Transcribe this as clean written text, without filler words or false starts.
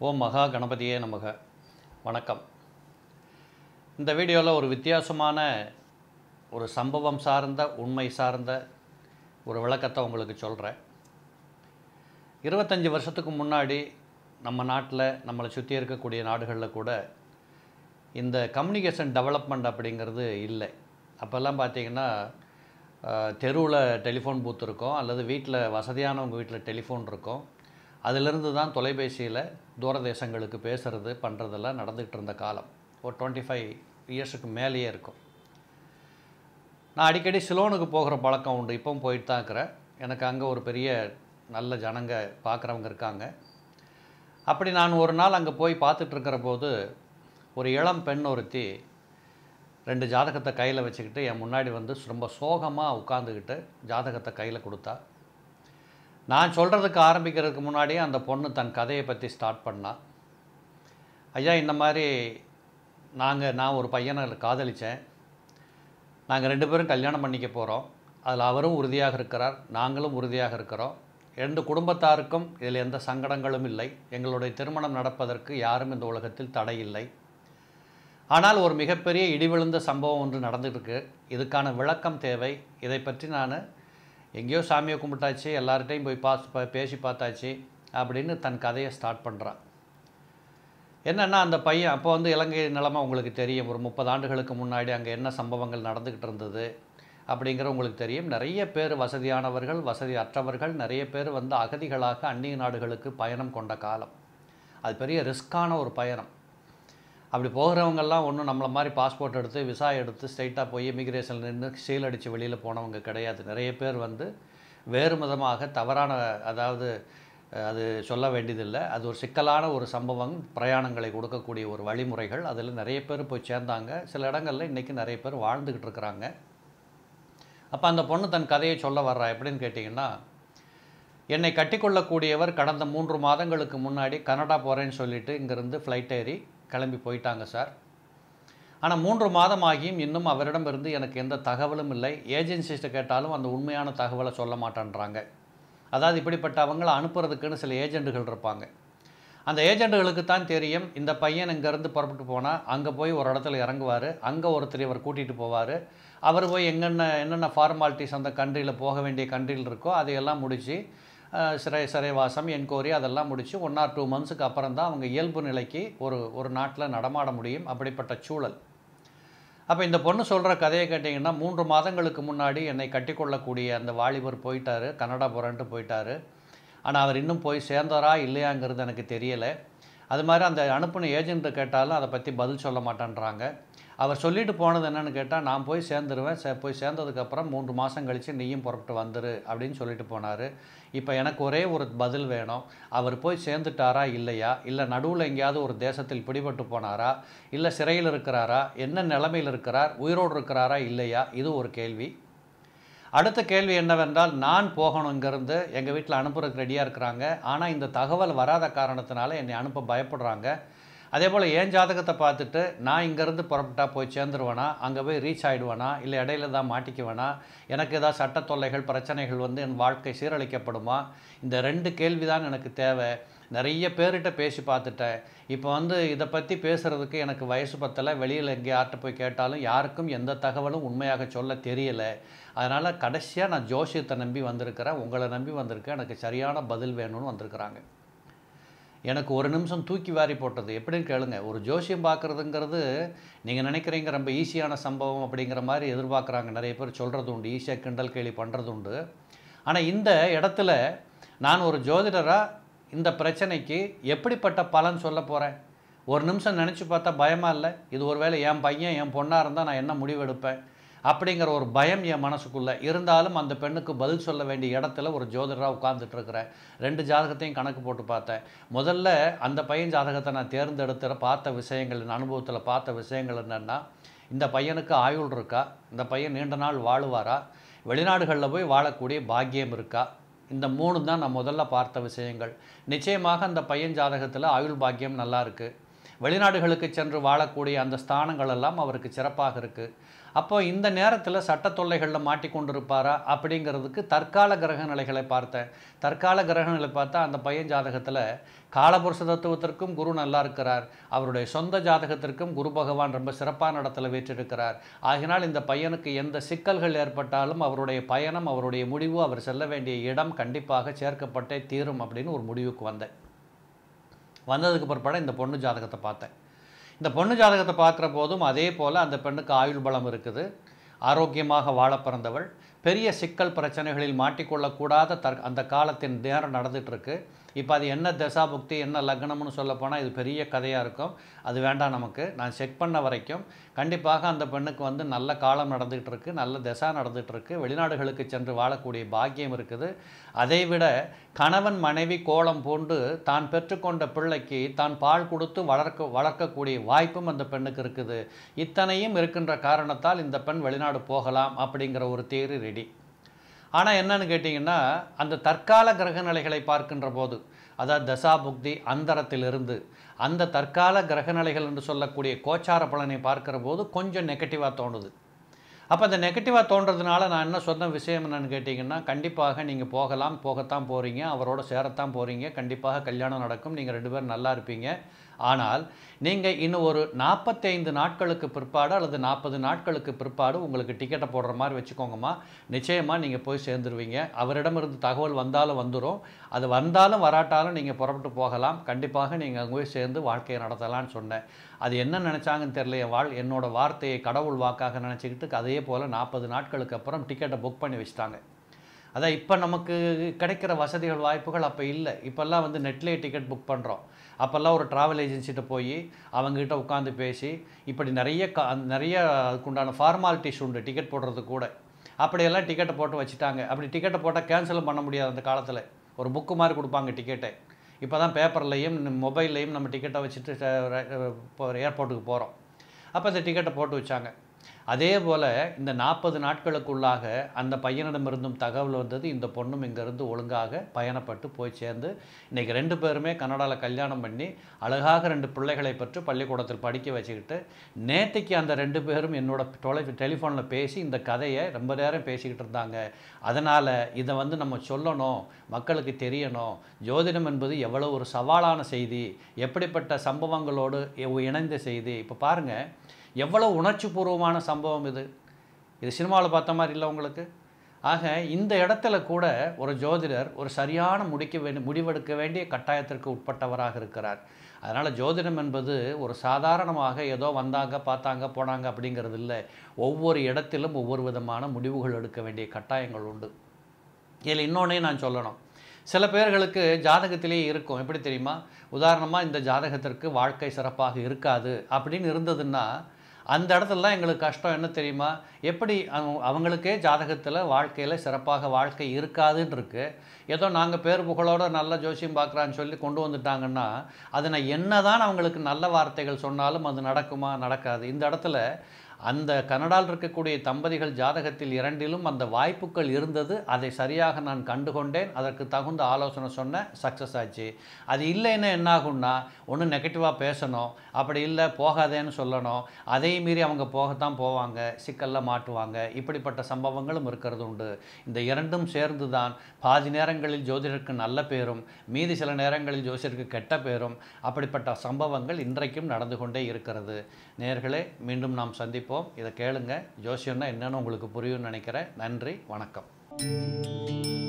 ஓம் மகா கணபதியே நமக. வணக்கம். இந்த வீடியோவில் ஒரு வித்தியாசமான ஒரு சம்பவம் சார்ந்த உண்மை சார்ந்த ஒரு விளக்கத்தை உங்களுக்கு சொல்கிறேன். 25 வருஷத்துக்கு முன்னாடி நம்ம நாட்டில் நம்மளை சுற்றி இருக்கக்கூடிய நாடுகளில் கூட இந்த கம்யூனிகேஷன் டெவலப்மெண்ட் அப்படிங்கிறது இல்லை. அப்போல்லாம் பார்த்திங்கன்னா தெருவில் டெலிஃபோன் பூத் இருக்கும், அல்லது வீட்டில் வசதியானவங்க வீட்டில் டெலிஃபோன் இருக்கும். அதிலிருந்து தான் தொலைபேசியில் தூரதேசங்களுக்கு பேசுகிறது பண்ணுறதெல்லாம் நடந்துகிட்டு இருந்த காலம். ஒரு 25 இயர்ஸுக்கு மேலேயே இருக்கும். நான் அடிக்கடி சிலோனுக்கு போகிற பழக்கம் உண்டு, இப்போவும் போயிட்டு தான் இருக்கிறேன். எனக்கு அங்கே ஒரு பெரிய நல்ல ஜனங்க பார்க்குறவங்க இருக்காங்க. அப்படி நான் ஒரு நாள் அங்கே போய் பார்த்துட்ருக்கிற போது ஒரு இளம் பெண் ஒருத்தி 2 ஜாதகத்தை கையில் வச்சுக்கிட்டு என் முன்னாடி வந்து ரொம்ப சோகமாக உட்காந்துக்கிட்டு ஜாதகத்தை கையில் கொடுத்தா. நான் சொல்கிறதுக்கு ஆரம்பிக்கிறதுக்கு முன்னாடியே அந்த பொண்ணு தன் கதையை பற்றி ஸ்டார்ட் பண்ணா. ஐயா, இந்த மாதிரி நான் ஒரு பையனை காதலித்தேன். நாங்கள் 2 பேரும் கல்யாணம் பண்ணிக்க போகிறோம். அதில் அவரும் உறுதியாக இருக்கிறார், நாங்களும் உறுதியாக இருக்கிறோம். 2 குடும்பத்தாருக்கும் இதில் எந்த சங்கடங்களும் இல்லை. எங்களுடைய திருமணம் நடப்பதற்கு யாரும் இந்த உலகத்தில் தடை இல்லை. ஆனால் ஒரு மிகப்பெரிய இடிவிழுந்த சம்பவம் ஒன்று நடந்துருக்கு. இதுக்கான விளக்கம் தேவை. இதை பற்றி நான் எங்கேயோ சாமியை கும்பிட்டாச்சு, எல்லார்கிட்டையும் போய் பேசி பார்த்தாச்சு அப்படின்னு தன் கதையை ஸ்டார்ட் பண்ணுறான். என்னென்னா, அந்த பையன் அப்போ வந்து இலங்கை நிலைமை உங்களுக்கு தெரியும். ஒரு 30 ஆண்டுகளுக்கு முன்னாடி அங்கே என்ன சம்பவங்கள் நடந்துக்கிட்டு இருந்தது அப்படிங்கிற உங்களுக்கு தெரியும். நிறைய பேர் வசதியானவர்கள், வசதி அற்றவர்கள், நிறைய பேர் வந்து அகதிகளாக அந்நிய நாடுகளுக்கு பயணம் கொண்ட காலம். அது பெரிய ரிஸ்க்கான ஒரு பயணம். அப்படி போகிறவங்கெல்லாம் ஒன்றும் நம்மளை மாதிரி பாஸ்போர்ட் எடுத்து விசா எடுத்து ஸ்ட்ரைட்டாக போய் இமிக்ரேஷனில் நின்று சீல் அடித்து வெளியில் போனவங்க கிடையாது. நிறைய பேர் வந்து வேறு விதமாக தவறான, அதாவது அது சொல்ல வேண்டியதில்லை, அது ஒரு சிக்கலான ஒரு சம்பவம், பிரயாணங்களை கொடுக்கக்கூடிய ஒரு வழிமுறைகள். அதில் நிறைய பேர் போய் சேர்ந்தாங்க. சில இடங்களில் இன்றைக்கி நிறைய பேர் வாழ்ந்துக்கிட்டு இருக்கிறாங்க. அப்போ அந்த பொண்ணு தன் கதையை சொல்ல வர்றா. எப்படின்னு கேட்டிங்கன்னா, என்னை கட்டிக்கொள்ளக்கூடியவர் கடந்த 3 மாதங்களுக்கு முன்னாடி கனடா போகிறேன்னு சொல்லிவிட்டு இங்கேருந்து ஃப்ளைட் ஏறி கிளம்பி போயிட்டாங்க சார். ஆனால் 3 மாதம் ஆகியும் இன்னும் அவரிடமிருந்து எனக்கு எந்த தகவலும் இல்லை. ஏஜென்சிஸ்ட்டை கேட்டாலும் அந்த உண்மையான தகவலை சொல்ல மாட்டேன்றாங்க. அதாவது இப்படிப்பட்ட அவங்கள அனுப்புறதுக்குன்னு சில ஏஜெண்டுகள் இருப்பாங்க. அந்த ஏஜெண்டுகளுக்கு தான் தெரியும் இந்த பையன் இங்கேருந்து புறப்பட்டு போனால் அங்கே போய் ஒரு இடத்துல இறங்குவார், அங்கே ஒருத்தர் இவர் கூட்டிகிட்டு போவார். அவர் போய் என்னென்ன ஃபார்மாலிட்டிஸ் அந்த கண்ட்ரியில் போக வேண்டிய கண்ட்ரியில் இருக்கோ அதையெல்லாம் முடித்து சிறைவாசம், என்கொயரி அதெல்லாம் முடித்து 1 or 2 மந்த்ஸுக்கு அப்புறம் தான் அவங்க இயல்பு நிலைக்கு ஒரு நாட்டில் நடமாட முடியும். அப்படிப்பட்ட சூழல். அப்போ இந்த பொண்ணு சொல்கிற கதையை கேட்டிங்கன்னா, 3 மாதங்களுக்கு முன்னாடி என்னை கட்டிக்கொள்ளக்கூடிய அந்த வாலிபர் போயிட்டார், கனடா போகிறேன்ட்டு போயிட்டார். ஆனால் அவர் இன்னும் போய் சேர்ந்தாரா இல்லையாங்கிறது எனக்கு தெரியலை. அது மாதிரி அந்த அனுப்பின ஏஜென்ட்டை கேட்டாலும் அதை பற்றி பதில் சொல்ல மாட்டேன்றாங்க. அவர் சொல்லிட்டு போனது என்னென்னு கேட்டால், நான் போய் சேர்ந்துருவேன், போய் சேர்ந்ததுக்கப்புறம் 3 மாதம் கழித்து நீயும் புறப்பட்டு வந்துரு அப்படின்னு சொல்லிட்டு போனார். இப்போ எனக்கு ஒரே ஒரு பதில் வேணும். அவர் போய் சேர்ந்துட்டாரா இல்லையா, இல்லை நடுவில் எங்கேயாவது ஒரு தேசத்தில் பிடிபட்டு போனாரா, இல்லை சிறையில் இருக்கிறாரா, என்ன நிலைமையில் இருக்கிறார், உயிரோடு இருக்கிறாரா இல்லையா, இது ஒரு கேள்வி. அடுத்த கேள்வி என்னவென்றால், நான் போகணும் இங்கேருந்து, எங்கள் வீட்டில் அனுப்புறதுக்கு ரெடியாக இருக்கிறாங்க. ஆனால் இந்த தகவல் வராத காரணத்தினால என்னை அனுப்ப பயப்படுறாங்க. அதே போல் என் ஜாதகத்தை பார்த்துட்டு நான் இங்கேருந்து புறப்பட்டா போய் சேர்ந்துருவேனா, அங்கே போய் ரீச் ஆகிடுவேனா, இல்லை இடையில தான் மாட்டிக்குவேனா, எனக்கு ஏதாவது சட்ட தொல்லைகள் பிரச்சனைகள் வந்து என் வாழ்க்கை சீரழிக்கப்படுமா, இந்த 2 கேள்வி தான் எனக்கு தேவை. நிறைய பேர்கிட்ட பேசி பார்த்துட்டேன். இப்போ வந்து இதை பற்றி பேசுகிறதுக்கு எனக்கு வயசு பத்தலை. வெளியில் எங்கே யார்கிட்ட போய் கேட்டாலும் யாருக்கும் எந்த தகவலும் உண்மையாக சொல்ல தெரியலை. அதனால் கடைசியாக நான் ஜோசியத்தை நம்பி வந்திருக்கிறேன், உங்களை நம்பி வந்திருக்கேன், எனக்கு சரியான பதில் வேணும்னு வந்திருக்கிறாங்க. எனக்கு ஒரு நிமிஷம் தூக்கி வாரி போட்டது. எப்படின்னு கேளுங்க. ஒரு ஜோசியம் பார்க்குறதுங்கிறது நீங்கள் நினைக்கிறீங்க ரொம்ப ஈஸியான சம்பவம் அப்படிங்கிற மாதிரி எதிர்பார்க்குறாங்க. நிறைய பேர் சொல்கிறது உண்டு, ஈஸியாக கிண்டல் கேலி பண்ணுறது உண்டு. ஆனால் இந்த இடத்துல நான் ஒரு ஜோதிடராக இந்த பிரச்சனைக்கு எப்படிப்பட்ட பலன் சொல்ல போகிறேன்? ஒரு நிமிஷம் நினச்சி பார்த்தா பயமாக இல்லை? இது ஒரு வேளை என் பையன் என் பொண்ணாக இருந்தால் நான் என்ன முடிவெடுப்பேன் அப்படிங்கிற ஒரு பயம் என் மனசுக்குள்ளே இருந்தாலும், அந்த பெண்ணுக்கு பதில் சொல்ல வேண்டிய இடத்துல ஒரு ஜோதிடராக உட்கார்ந்துட்டுருக்கிறேன். 2 ஜாதகத்தையும் கணக்கு போட்டு பார்த்தேன். முதல்ல அந்த பையன் ஜாதகத்தை நான் தேர்ந்தெடுத்து பார்த்த விஷயங்கள், என் அனுபவத்தில் பார்த்த விஷயங்கள் என்னென்னா, இந்த பையனுக்கு ஆயுள் இருக்கா, இந்த பையன் நீண்ட நாள் வாழுவாரா, வெளிநாடுகளில் போய் வாழக்கூடிய பாக்கியம் இருக்கா, இந்த 3 தான் நான் முதல்ல பார்த்த விஷயங்கள். நிச்சயமாக அந்த பையன் ஜாதகத்தில் ஆயுள் பாக்கியம் நல்லா இருக்குது. வெளிநாடுகளுக்கு சென்று வாழக்கூடிய அந்த ஸ்தானங்கள் எல்லாம் அவருக்கு சிறப்பாக இருக்குது. அப்போ இந்த நேரத்தில் சட்ட தொல்லைகளில் மாட்டிக்கொண்டிருப்பாரா அப்படிங்கிறதுக்கு தற்கால கிரக நிலைகளை பார்த்தேன். தற்கால கிரக நிலை பார்த்தா அந்த பையன் ஜாதகத்தில் காலபுருஷ தத்துவத்திற்கும் குரு நல்லா இருக்கிறார், அவருடைய சொந்த ஜாதகத்திற்கும் குரு பகவான் ரொம்ப சிறப்பான இடத்துல வீற்றிருக்கிறார். ஆகினால் இந்த பையனுக்கு எந்த சிக்கல்கள் ஏற்பட்டாலும் அவருடைய பயணம், அவருடைய முடிவு, அவர் செல்ல வேண்டிய இடம் கண்டிப்பாக சேர்க்கப்பட்டே தீரும் அப்படின்னு ஒரு முடிவுக்கு வந்தேன். வந்ததுக்கு பிற்பாடு இந்த பொண்ணு ஜாதகத்தை பார்த்தேன். இந்த பொண்ணு ஜாதகத்தை பார்க்குற போதும் அதே போல் அந்த பெண்ணுக்கு ஆயுள் பலம் இருக்குது, ஆரோக்கியமாக வாழ பிறந்தவள், பெரிய சிக்கல் பிரச்சனைகளில் மாட்டிக்கொள்ளக்கூடாத அந்த காலத்தின் நேரம் நடந்துகிட்ருக்கு. இப்போ அது என்ன தசாபுக்தி என்ன லக்னம்னு சொல்லப்போனால் இது பெரிய கதையாக இருக்கும், அது வேண்டாம் நமக்கு. நான் செக் பண்ண வரைக்கும் கண்டிப்பாக அந்த பெண்ணுக்கு வந்து நல்ல காலம் நடந்துகிட்டு இருக்கு, நல்ல தசா நடந்துகிட்டு இருக்கு, வெளிநாடுகளுக்கு சென்று வாழக்கூடிய பாக்கியம் இருக்குது. அதைவிட கணவன் மனைவி கோலம் பூண்டு தான் பெற்றுக்கொண்ட பிள்ளைக்கு தான் பால் கொடுத்து வளர்க்கக்கூடிய வாய்ப்பும் அந்த பெண்ணுக்கு இருக்குது. இத்தனையும் இருக்கின்ற காரணத்தால் இந்த பெண் வெளிநாடு போகலாம் அப்படிங்கிற ஒரு தியரி ரெடி. ஆனால் என்னன்னு கேட்டிங்கன்னா, அந்த தற்கால கிரக நிலைகளை பார்க்கின்ற போது, அதாவது தசாபுக்தி அந்தரத்திலிருந்து அந்த தற்கால கிரக நிலைகள் என்று சொல்லக்கூடிய கோச்சார பலனை பார்க்கிற போது கொஞ்சம் நெகட்டிவாக தோணுது. அப்போ அந்த நெகட்டிவாக தோன்றதுனால நான் என்ன சொன்ன விஷயம் என்னென்னு கேட்டிங்கன்னா, கண்டிப்பாக நீங்கள் போகலாம், போகத்தான் போகிறீங்க, அவரோட சேரத்தான் போகிறீங்க, கண்டிப்பாக கல்யாணம் நடக்கும், நீங்கள் 2 பேரும் நல்லா இருப்பீங்க. ஆனால் நீங்கள் இன்னும் ஒரு 45 நாட்களுக்கு பிற்பாடு அல்லது 40 நாட்களுக்கு பிற்பாடு உங்களுக்கு டிக்கெட்டை போடுற மாதிரி வச்சுக்கோங்கம்மா, நிச்சயமாக நீங்கள் போய் சேர்ந்துருவீங்க. அவரிடமிருந்து தகவல் வந்தாலும் வந்துடும், அது வந்தாலும் வராட்டாலும் நீங்கள் புறப்பட்டு போகலாம், கண்டிப்பாக நீங்கள் அங்கே போய் சேர்ந்து வாழ்க்கையை நடத்தலான்னு சொன்னேன். அது என்ன நினச்சாங்கன்னு தெரியல, என்னோட வார்த்தையை கடவுள் வாக்காக நினச்சிக்கிட்டு அதே போல் 40 நாட்களுக்கு அப்புறம் டிக்கெட்டை புக் பண்ணி வச்சுட்டாங்க. அதான் இப்போ நமக்கு கிடைக்கிற வசதிகள் வாய்ப்புகள் அப்போ இல்லை. இப்போல்லாம் வந்து நெட்லேயே டிக்கெட் புக் பண்ணுறோம். அப்போல்லாம் ஒரு ட்ராவல் ஏஜென்சிகிட்ட போய் அவங்ககிட்ட உட்காந்து பேசி இப்படி நிறைய அதுக்குண்டான ஃபார்மாலிட்டிஸ் உண்டு டிக்கெட் போடுறது கூட. அப்படியெல்லாம் டிக்கெட்டை போட்டு வச்சுட்டாங்க. அப்படி டிக்கெட்டை போட்டால் கேன்சலும் பண்ண முடியாது. அந்த காலத்தில் ஒரு புக்கு மாதிரி கொடுப்பாங்க டிக்கெட்டை. இப்போ தான் பேப்பர்லேயும் மொபைல்லையும் நம்ம டிக்கெட்டை வச்சுட்டு ஏர்போர்ட்டுக்கு போகிறோம். அப்போ இந்த டிக்கெட்டை போட்டு வச்சாங்க. அதே போல் இந்த 40 நாட்களுக்குள்ளாக அந்த பையனிடமிருந்தும் தகவல் வந்தது. இந்த பொண்ணும் இங்கேருந்து ஒழுங்காக பயணப்பட்டு போய் சேர்ந்து இன்றைக்கி 2 பேருமே கனடாவில் கல்யாணம் பண்ணி அழகாக 2 பிள்ளைகளை பெற்று பள்ளிக்கூடத்தில் படிக்க வச்சுக்கிட்டு நேற்றுக்கு அந்த 2 பேரும் என்னோட டெலிஃபோனில் பேசி இந்த கதையை ரொம்ப நேரம் பேசிக்கிட்டு இருந்தாங்க. அதனால் இதை வந்து நம்ம சொல்லணும், மக்களுக்கு தெரியணும். ஜோதிடம் என்பது எவ்வளோ ஒரு சவாலான செய்தி, எப்படிப்பட்ட சம்பவங்களோடு இணைந்த செய்தி. இப்போ பாருங்கள், எவ்வளோ உணர்ச்சி பூர்வமான சம்பவம் இது. இது சினிமாவில் பார்த்த மாதிரி இல்லை உங்களுக்கு. ஆக இந்த இடத்துல கூட ஒரு ஜோதிடர் ஒரு சரியான முடிவெடுக்க வேண்டிய கட்டாயத்திற்கு உட்பட்டவராக இருக்கிறார். அதனால் ஜோதிடம் என்பது ஒரு சாதாரணமாக ஏதோ வந்தாங்க பார்த்தாங்க போனாங்க அப்படிங்கிறது இல்லை. ஒவ்வொரு இடத்திலும் ஒவ்வொரு விதமான முடிவுகள் எடுக்க வேண்டிய கட்டாயங்கள் உண்டு. இதில் இன்னொன்னே நான் சொல்லணும், சில பேர்களுக்கு ஜாதகத்திலேயே இருக்கும். எப்படி தெரியுமா, உதாரணமாக இந்த ஜாதகத்திற்கு வாழ்க்கை சிறப்பாக இருக்காது அப்படின்னு இருந்ததுன்னா அந்த இடத்துலலாம் எங்களுக்கு கஷ்டம். என்ன தெரியுமா, எப்படி அவங்களுக்கே ஜாதகத்தில் வாழ்க்கையில் சிறப்பாக வாழ்க்கை இருக்காதுன்னு இருக்குது. ஏதோ நாங்கள் பேர் புகழோட நல்ல ஜோசியம் பார்க்குறான்னு சொல்லி கொண்டு வந்துட்டாங்கன்னா அது நான் என்ன தான் அவங்களுக்கு நல்ல வார்த்தைகள் சொன்னாலும் அது நடக்குமா, நடக்காது. இந்த இடத்துல அந்த கனடாவில் இருக்கக்கூடிய தம்பதிகள் ஜாதகத்தில் 2லும் அந்த வாய்ப்புகள் இருந்தது. அதை சரியாக நான் கண்டுகொண்டேன், அதற்கு தகுந்த ஆலோசனை சொன்னேன், சக்ஸஸ் ஆச்சு. அது இல்லைன்னா என்ன ஆகும்னா, ஒன்று நெகட்டிவாக பேசணும், அப்படி இல்லை போகாதேன்னு சொல்லணும். அதை மீறி அவங்க போகத்தான் போவாங்க, சிக்கலில் மாட்டுவாங்க. இப்படிப்பட்ட சம்பவங்களும் இருக்கிறது உண்டு. இந்த 2ம் சேர்ந்து தான் பாதி நேரங்களில் ஜோதிடருக்கு நல்ல பேரும், மீதி சில நேரங்களில் ஜோசிடருக்கு கெட்ட பேரும், அப்படிப்பட்ட சம்பவங்கள் இன்றைக்கும் நடந்து கொண்டே இருக்கிறது. நேயர்களே, மீண்டும் நாம் சந்திப்போம். இதை கேளுங்க. ஜோசியம்னா என்னன்னு உங்களுக்கு புரியும்னு நினைக்கிறேன். நன்றி, வணக்கம்.